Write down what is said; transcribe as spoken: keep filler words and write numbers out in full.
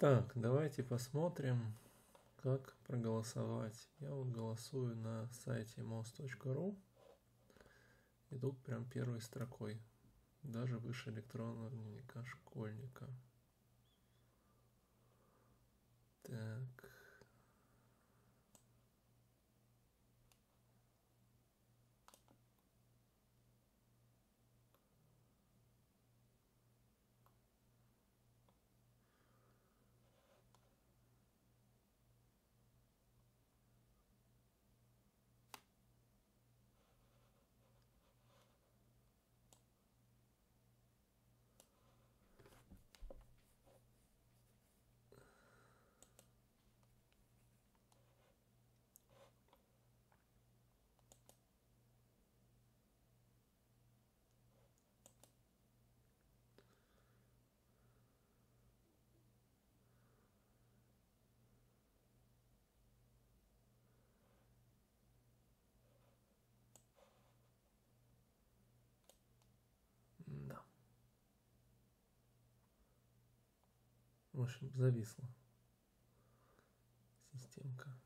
Так, давайте посмотрим, как проголосовать. Я вот голосую на сайте мос точка ру. И тут прям первой строкой. Даже выше электронного дневника школьника. Так. Да. В общем, зависла системка.